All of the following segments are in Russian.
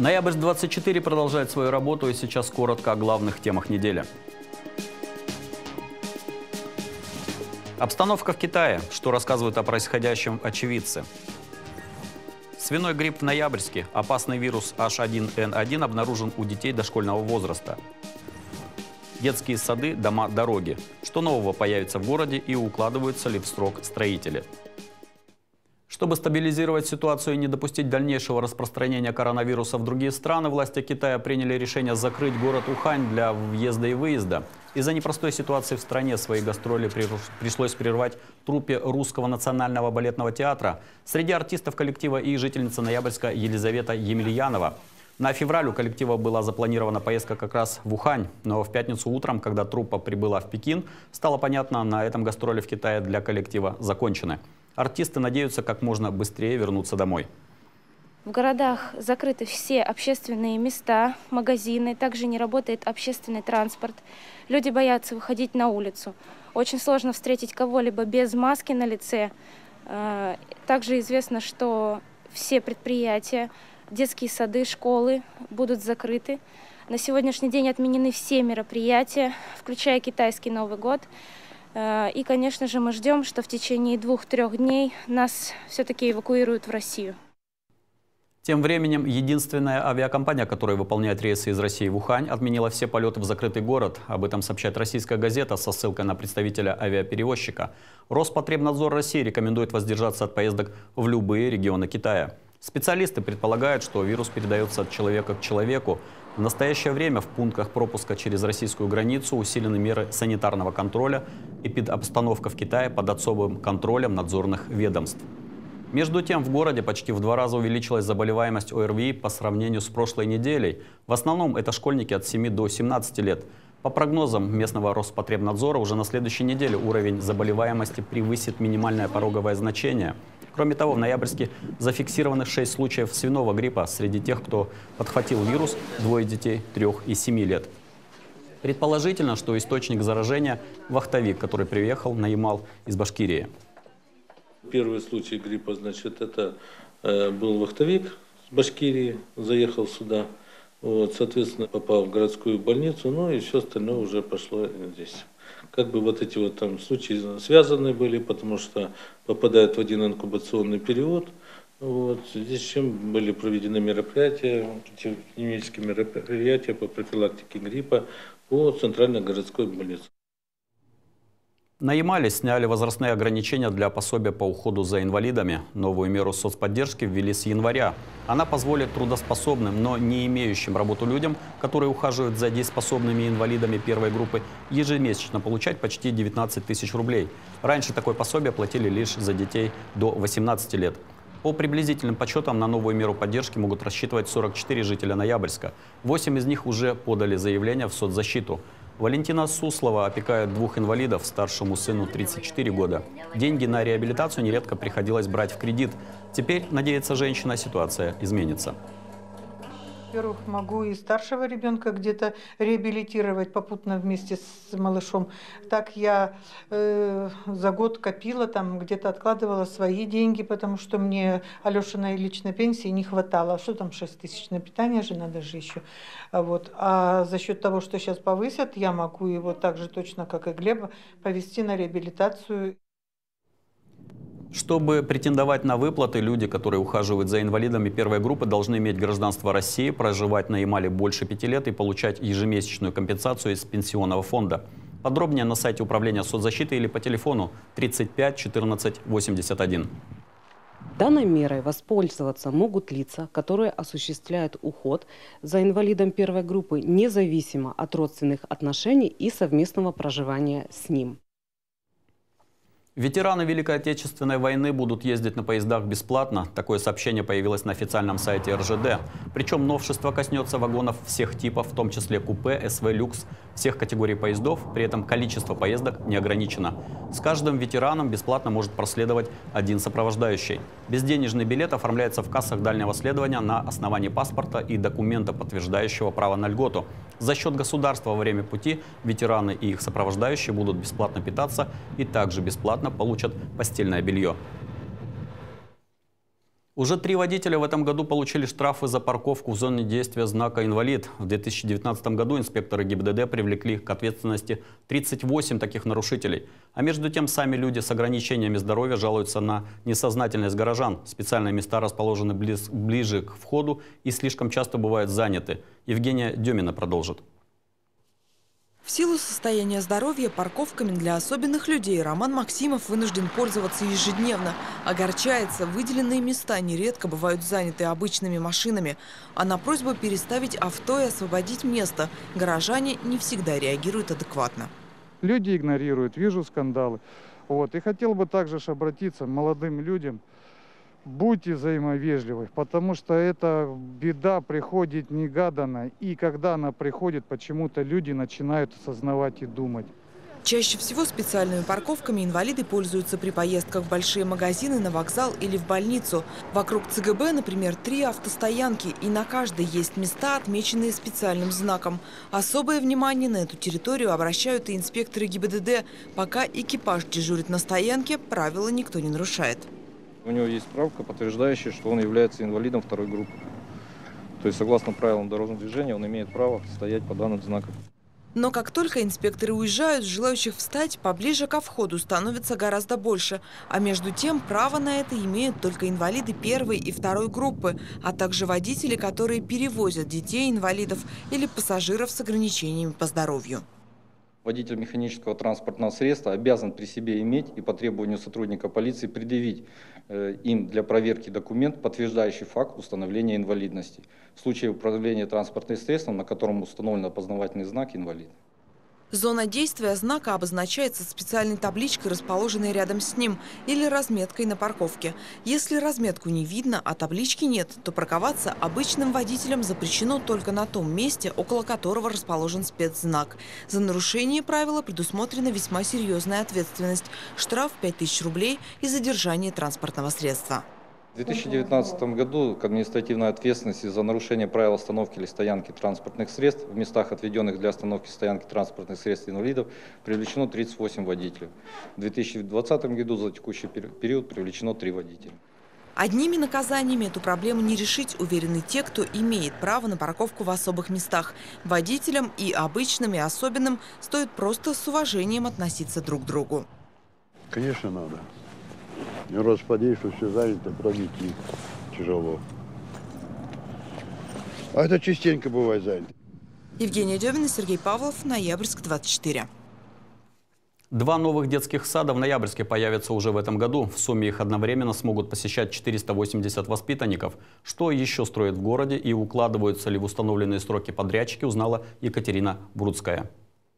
Ноябрь-24 продолжает свою работу, и сейчас коротко о главных темах недели. Обстановка в Китае. Что рассказывают о происходящем очевидцы? Свиной грипп в Ноябрьске. Опасный вирус H1N1 обнаружен у детей дошкольного возраста. Детские сады, дома, дороги. Что нового появится в городе и укладываются ли в срок строители? Чтобы стабилизировать ситуацию и не допустить дальнейшего распространения коронавируса в другие страны, власти Китая приняли решение закрыть город Ухань для въезда и выезда. Из-за непростой ситуации в стране свои гастроли пришлось прервать труппе Русского национального балетного театра. Среди артистов коллектива и жительница Ноябрьска Елизавета Емельянова. На февраль у коллектива была запланирована поездка как раз в Ухань. Но в пятницу утром, когда труппа прибыла в Пекин, стало понятно, на этом гастроли в Китае для коллектива закончены. Артисты надеются как можно быстрее вернуться домой. В городах закрыты все общественные места, магазины, также не работает общественный транспорт. Люди боятся выходить на улицу. Очень сложно встретить кого-либо без маски на лице. Также известно, что все предприятия, детские сады, школы будут закрыты. На сегодняшний день отменены все мероприятия, включая китайский Новый год. И, конечно же, мы ждем, что в течение 2-3 дней нас все-таки эвакуируют в Россию. Тем временем, единственная авиакомпания, которая выполняет рейсы из России в Ухань, отменила все полеты в закрытый город. Об этом сообщает российская газета со ссылкой на представителя авиаперевозчика. Роспотребнадзор России рекомендует воздержаться от поездок в любые регионы Китая. Специалисты предполагают, что вирус передается от человека к человеку. В настоящее время в пунктах пропуска через российскую границу усилены меры санитарного контроля, эпидобстановка в Китае под особым контролем надзорных ведомств. Между тем, в городе почти в 2 раза увеличилась заболеваемость ОРВИ по сравнению с прошлой неделей. В основном это школьники от 7 до 17 лет. По прогнозам местного Роспотребнадзора, уже на следующей неделе уровень заболеваемости превысит минимальное пороговое значение. Кроме того, в Ноябрьске зафиксированы 6 случаев свиного гриппа. Среди тех, кто подхватил вирус, 2 детей 3 и 7 лет. Предположительно, что источник заражения – вахтовик, который приехал на Ямал из Башкирии. Первый случай гриппа, значит, это был вахтовик с Башкирии, заехал сюда, вот, соответственно, попал в городскую больницу, ну и все остальное уже пошло здесь. Как бы вот эти вот там случаи связаны были, потому что попадают в один инкубационный период. Вот. Здесь чем были проведены мероприятия, клинические мероприятия по профилактике гриппа по центральной городской больнице. На Ямале сняли возрастные ограничения для пособия по уходу за инвалидами. Новую меру соцподдержки ввели с января. Она позволит трудоспособным, но не имеющим работу людям, которые ухаживают за дееспособными инвалидами первой группы, ежемесячно получать почти 19 тысяч рублей. Раньше такое пособие платили лишь за детей до 18 лет. По приблизительным подсчетам на новую меру поддержки могут рассчитывать 44 жителя Ноябрьска. 8 из них уже подали заявление в соцзащиту. Валентина Суслова опекает 2 инвалидов, старшему сыну 34 года. Деньги на реабилитацию нередко приходилось брать в кредит. Теперь, надеется женщина, ситуация изменится. Во-первых, могу и старшего ребенка где-то реабилитировать попутно вместе с малышом. Так я за год копила, там где-то откладывала свои деньги, потому что мне Алешиной личной пенсии не хватало. Что там 6 тысяч на питание же надо же еще. Вот. А за счет того, что сейчас повысят, я могу его так же точно, как и Глеба, повести на реабилитацию. Чтобы претендовать на выплаты, люди, которые ухаживают за инвалидами первой группы, должны иметь гражданство России, проживать на Ямале больше 5 лет и получать ежемесячную компенсацию из пенсионного фонда. Подробнее на сайте Управления соцзащиты или по телефону 35 14 81. Данной мерой воспользоваться могут лица, которые осуществляют уход за инвалидом первой группы, независимо от родственных отношений и совместного проживания с ним. Ветераны Великой Отечественной войны будут ездить на поездах бесплатно. Такое сообщение появилось на официальном сайте РЖД. Причем новшество коснется вагонов всех типов, в том числе купе, СВ, люкс, всех категорий поездов. При этом количество поездок не ограничено. С каждым ветераном бесплатно может проследовать один сопровождающий. Безденежный билет оформляется в кассах дальнего следования на основании паспорта и документа, подтверждающего право на льготу. За счет государства во время пути ветераны и их сопровождающие будут бесплатно питаться и также бесплатно получат постельное белье. Уже 3 водителя в этом году получили штрафы за парковку в зоне действия знака «Инвалид». В 2019 году инспекторы ГИБДД привлекли к ответственности 38 таких нарушителей. А между тем сами люди с ограничениями здоровья жалуются на несознательность горожан. Специальные места расположены ближе к входу и слишком часто бывают заняты. Евгения Демина продолжит. В силу состояния здоровья парковками для особенных людей Роман Максимов вынужден пользоваться ежедневно. Огорчается, выделенные места нередко бывают заняты обычными машинами. А на просьбу переставить авто и освободить место горожане не всегда реагируют адекватно. Люди игнорируют, вижу скандалы. И хотел бы также обратиться к молодым людям. Будьте взаимовежливы, потому что эта беда приходит негаданно. И когда она приходит, почему-то люди начинают осознавать и думать. Чаще всего специальными парковками инвалиды пользуются при поездках в большие магазины, на вокзал или в больницу. Вокруг ЦГБ, например, 3 автостоянки, и на каждой есть места, отмеченные специальным знаком. Особое внимание на эту территорию обращают и инспекторы ГИБДД. Пока экипаж дежурит на стоянке, правила никто не нарушает. У него есть справка, подтверждающая, что он является инвалидом 2-й группы. То есть, согласно правилам дорожного движения, он имеет право стоять по данным знакам. Но как только инспекторы уезжают, желающих встать поближе ко входу становится гораздо больше. А между тем, право на это имеют только инвалиды 1-й и 2-й группы, а также водители, которые перевозят детей-инвалидов или пассажиров с ограничениями по здоровью. Водитель механического транспортного средства обязан при себе иметь и по требованию сотрудника полиции предъявить им для проверки документ, подтверждающий факт установления инвалидности. В случае управления транспортным средством, на котором установлен опознавательный знак «Инвалид». Зона действия знака обозначается специальной табличкой, расположенной рядом с ним, или разметкой на парковке. Если разметку не видно, а таблички нет, то парковаться обычным водителям запрещено только на том месте, около которого расположен спецзнак. За нарушение правила предусмотрена весьма серьезная ответственность – штраф 5000 рублей и задержание транспортного средства. В 2019 году к административной ответственности за нарушение правил остановки или стоянки транспортных средств в местах, отведенных для остановки и стоянки транспортных средств инвалидов, привлечено 38 водителей. В 2020 году за текущий период привлечено 3 водителя. Одними наказаниями эту проблему не решить, уверены те, кто имеет право на парковку в особых местах. Водителям и обычным, и особенным стоит просто с уважением относиться друг к другу. Конечно, надо. Раз что все занято, пройти тяжело. А это частенько бывает занято. Евгения Демина, Сергей Павлов, Ноябрьск, 24. 2 новых детских сада в Ноябрьске появятся уже в этом году. В сумме их одновременно смогут посещать 480 воспитанников. Что еще строят в городе и укладываются ли в установленные сроки подрядчики, узнала Екатерина Брудская.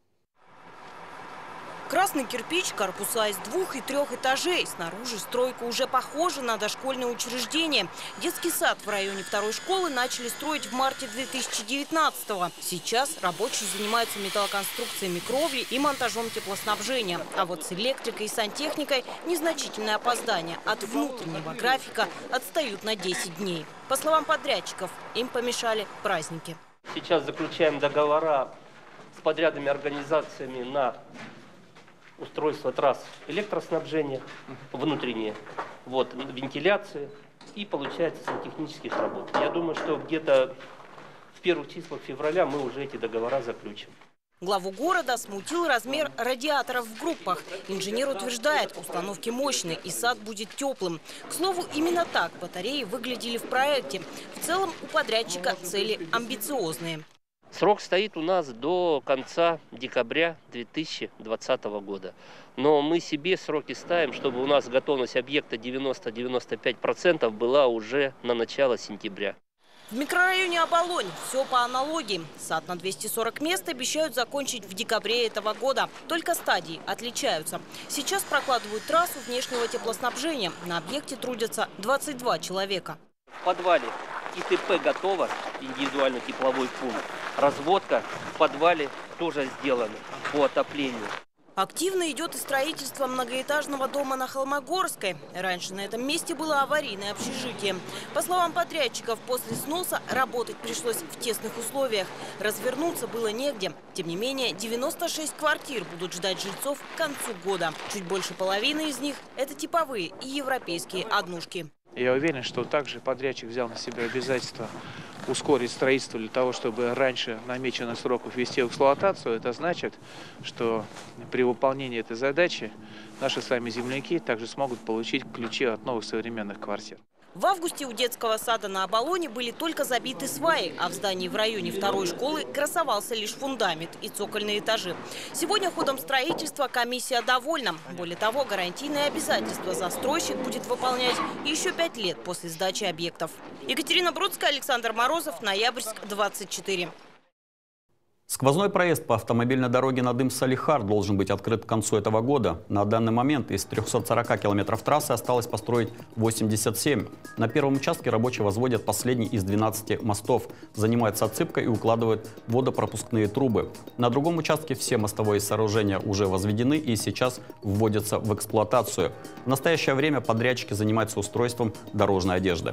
Красный кирпич, корпуса из 2 и 3 этажей. Снаружи стройка уже похожа на дошкольное учреждение. Детский сад в районе 2-й школы начали строить в марте 2019-го. Сейчас рабочие занимаются металлоконструкциями кровли и монтажом теплоснабжения. А вот с электрикой и сантехникой незначительное опоздание. От внутреннего графика отстают на 10 дней. По словам подрядчиков, им помешали праздники. Сейчас заключаем договора с подрядными организациями на устройство трасс электроснабжения, внутренние, вентиляции и получается сантехнических работ. Я думаю, что где-то в первых числах февраля мы уже эти договора заключим. Главу города смутил размер радиаторов в группах. Инженер утверждает, установки мощные и сад будет теплым. К слову, именно так батареи выглядели в проекте. В целом у подрядчика цели амбициозные. Срок стоит у нас до конца декабря 2020 года. Но мы себе сроки ставим, чтобы у нас готовность объекта 90-95% была уже на начало сентября. В микрорайоне Оболонь все по аналогии. Сад на 240 мест обещают закончить в декабре этого года. Только стадии отличаются. Сейчас прокладывают трассу внешнего теплоснабжения. На объекте трудятся 22 человека. В подвале ИТП готово, индивидуальный тепловой пункт. Разводка в подвале тоже сделана по отоплению. Активно идет и строительство многоэтажного дома на Холмогорской. Раньше на этом месте было аварийное общежитие. По словам подрядчиков, после сноса работать пришлось в тесных условиях. Развернуться было негде. Тем не менее, 96 квартир будут ждать жильцов к концу года. Чуть больше половины из них – это типовые и европейские однушки. Я уверен, что также подрядчик взял на себя обязательство ускорить строительство для того, чтобы раньше намеченных сроков ввести в эксплуатацию. Это значит, что при выполнении этой задачи наши сами земляки также смогут получить ключи от новых современных квартир. В августе у детского сада на Оболоне были только забиты сваи, а в здании в районе второй школы красовался лишь фундамент и цокольные этажи. Сегодня ходом строительства комиссия довольна. Более того, гарантийные обязательства застройщик будет выполнять еще 5 лет после сдачи объектов. Екатерина Бродская, Александр Морозов, Ноябрьск, 24. Сквозной проезд по автомобильной дороге Надым-Салихар должен быть открыт к концу этого года. На данный момент из 340 километров трассы осталось построить 87. На первом участке рабочие возводят последний из 12 мостов, занимаются отсыпкой и укладывают водопропускные трубы. На другом участке все мостовые сооружения уже возведены и сейчас вводятся в эксплуатацию. В настоящее время подрядчики занимаются устройством дорожной одежды.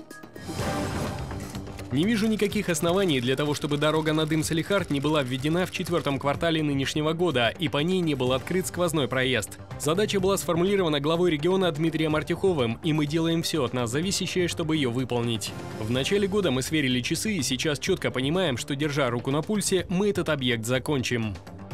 Не вижу никаких оснований для того, чтобы дорога Надым-Салихар не была введена в 4-м квартале нынешнего года, и по ней не был открыт сквозной проезд. Задача была сформулирована главой региона Дмитрием Артюховым, и мы делаем все от нас зависящее, чтобы ее выполнить. В начале года мы сверили часы и сейчас четко понимаем, что, держа руку на пульсе, мы этот объект закончим.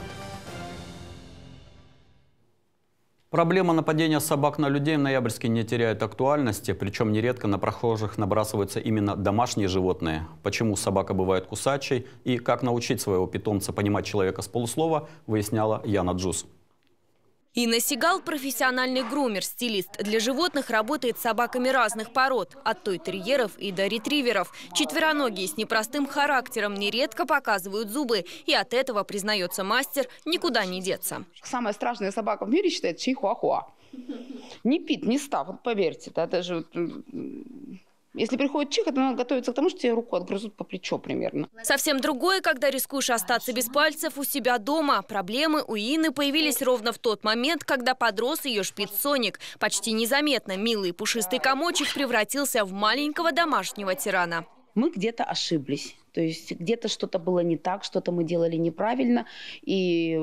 Проблема нападения собак на людей в Ноябрьске не теряет актуальности, причем нередко на прохожих набрасываются именно домашние животные. Почему собака бывает кусачей и как научить своего питомца понимать человека с полуслова, выясняла Яна Джус. Инна Сигал – профессиональный грумер, стилист. Для животных работает с собаками разных пород, от той-терьеров и до ретриверов. Четвероногие с непростым характером нередко показывают зубы, и от этого, признается мастер, никуда не деться. Самая страшная собака в мире считается чихуахуа. Не пит, не став, вот поверьте, это же... Если приходит чих, это надо готовиться к тому, что тебе руку отгрызут по плечу примерно. Совсем другое, когда рискуешь остаться без пальцев у себя дома. Проблемы у Инны появились ровно в тот момент, когда подрос ее шпиц Соник. Почти незаметно милый пушистый комочек превратился в маленького домашнего тирана. Мы где-то ошиблись. То есть где-то что-то было не так, что-то мы делали неправильно. И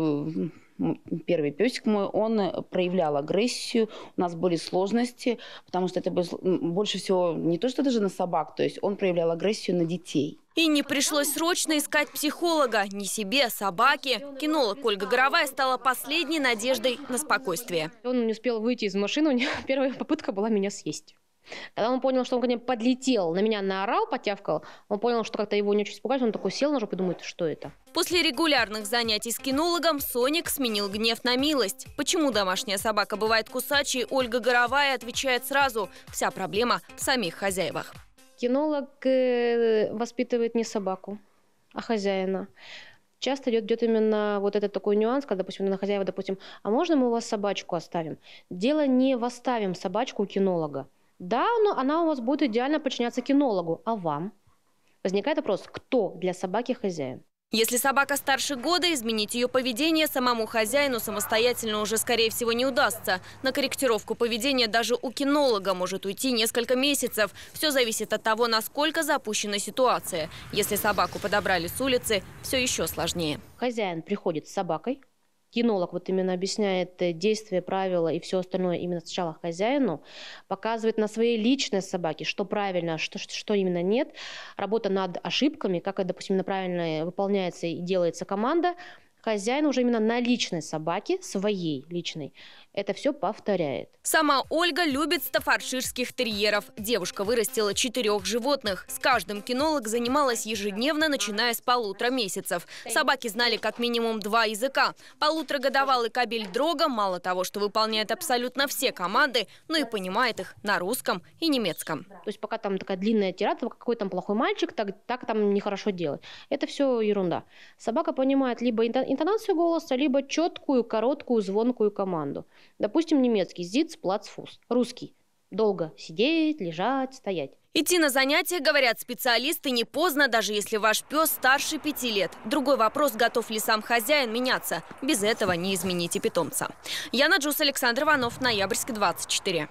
первый песик мой, он проявлял агрессию, у нас были сложности, потому что это больше всего не то, что даже на собак, то есть он проявлял агрессию на детей. И не пришлось срочно искать психолога. Ни себе, собаке. Кинолог Ольга Горовая стала последней надеждой на спокойствие. Он не успел выйти из машины, у него первая попытка была меня съесть. Когда он понял, что он ко мне подлетел, на меня наорал, потявкал, он понял, что как-то его не очень испугались, он такой сел на жопу и думает, что это? После регулярных занятий с кинологом Соник сменил гнев на милость. Почему домашняя собака бывает кусачей, Ольга Горовая отвечает сразу. Вся проблема в самих хозяевах. Кинолог воспитывает не собаку, а хозяина. Часто идет именно вот этот такой нюанс, когда, допустим, на хозяева, допустим, а можно мы у вас собачку оставим? Дело не в оставим собачку у кинолога. Да, но она у вас будет идеально подчиняться кинологу, а вам? Возникает вопрос, кто для собаки хозяин? Если собака старше года, изменить ее поведение самому хозяину самостоятельно уже, скорее всего, не удастся. На корректировку поведения даже у кинолога может уйти несколько месяцев. Все зависит от того, насколько запущена ситуация. Если собаку подобрали с улицы, все еще сложнее. Хозяин приходит с собакой. Кинолог вот именно объясняет действия, правила и все остальное именно сначала хозяину, показывает на своей личной собаке, что правильно, что именно нет. Работа над ошибками, как, допустим, правильно выполняется и делается команда. Хозяин уже именно на личной собаке, своей личной, это все повторяет. Сама Ольга любит стаффордширских терьеров. Девушка вырастила 4 животных. С каждым кинолог занималась ежедневно, начиная с 1,5 месяцев. Собаки знали как минимум 2 языка. 1,5-годовалый кобель Дрога мало того, что выполняет абсолютно все команды, но и понимает их на русском и немецком. То есть пока там такая длинная тирада, какой там плохой мальчик, так там нехорошо делать. Это все ерунда. Собака понимает либо интонацию голоса, либо четкую, короткую, звонкую команду. Допустим, немецкий «зиц, плац, фус». Русский долго сидеть, лежать, стоять. Идти на занятия, говорят специалисты, не поздно, даже если ваш пес старше 5 лет. Другой вопрос, готов ли сам хозяин меняться. Без этого не измените питомца. Яна Джус, Александр Иванов, Ноябрьск, 24.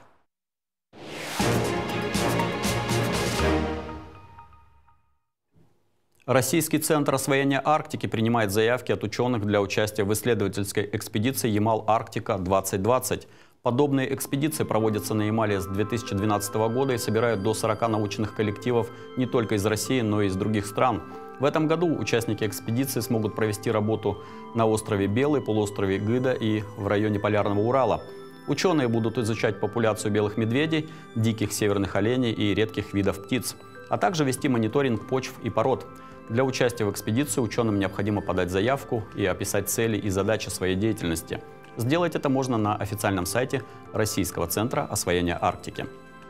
Российский центр освоения Арктики принимает заявки от ученых для участия в исследовательской экспедиции Ямал-Арктика-2020. Подобные экспедиции проводятся на Ямале с 2012 года и собирают до 40 научных коллективов не только из России, но и из других стран. В этом году участники экспедиции смогут провести работу на острове Белый, полуострове Гыда и в районе Полярного Урала. Ученые будут изучать популяцию белых медведей, диких северных оленей и редких видов птиц, а также вести мониторинг почв и пород. Для участия в экспедиции ученым необходимо подать заявку и описать цели и задачи своей деятельности. Сделать это можно на официальном сайте Российского центра освоения Арктики.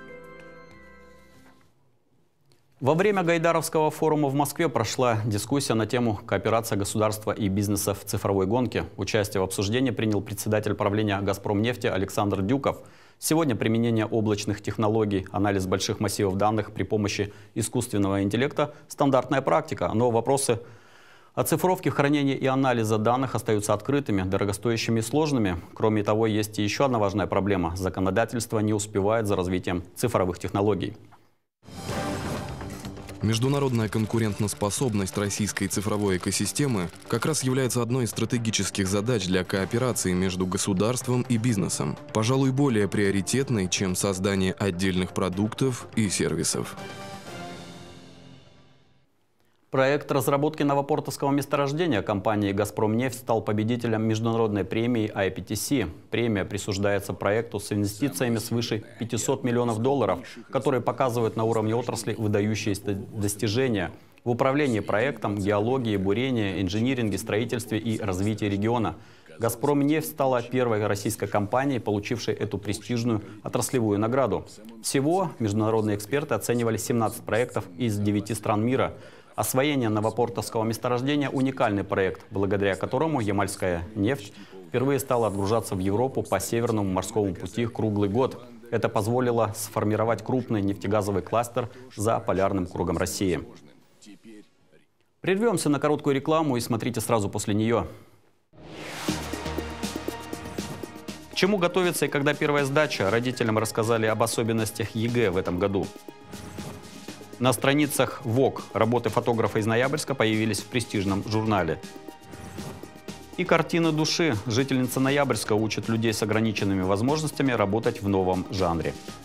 Во время Гайдаровского форума в Москве прошла дискуссия на тему «Кооперация государства и бизнеса в цифровой гонке». Участие в обсуждении принял председатель правления «Газпромнефти» Александр Дюков. Сегодня применение облачных технологий, анализ больших массивов данных при помощи искусственного интеллекта – стандартная практика, но вопросы оцифровки, хранения и анализа данных остаются открытыми, дорогостоящими и сложными. Кроме того, есть и еще одна важная проблема – законодательство не успевает за развитием цифровых технологий. Международная конкурентоспособность российской цифровой экосистемы как раз является одной из стратегических задач для кооперации между государством и бизнесом, пожалуй, более приоритетной, чем создание отдельных продуктов и сервисов. Проект разработки новопортовского месторождения компании «Газпромнефть» стал победителем международной премии IPTC. Премия присуждается проекту с инвестициями свыше $500 миллионов, которые показывают на уровне отрасли выдающиеся достижения в управлении проектом, геологии, бурении, инжиниринге, строительстве и развитии региона. «Газпромнефть» стала первой российской компанией, получившей эту престижную отраслевую награду. Всего международные эксперты оценивали 17 проектов из 9 стран мира. Освоение новопортовского месторождения – уникальный проект, благодаря которому ямальская нефть впервые стала отгружаться в Европу по Северному морскому пути круглый год. Это позволило сформировать крупный нефтегазовый кластер за полярным кругом России. Прервемся на короткую рекламу и смотрите сразу после нее. К чему готовиться и когда первая сдача? Родителям рассказали об особенностях ЕГЭ в этом году. На страницах ВОК работы фотографа из Ноябрьска появились в престижном журнале. И картины души. Жительница Ноябрьска учит людей с ограниченными возможностями работать в новом жанре.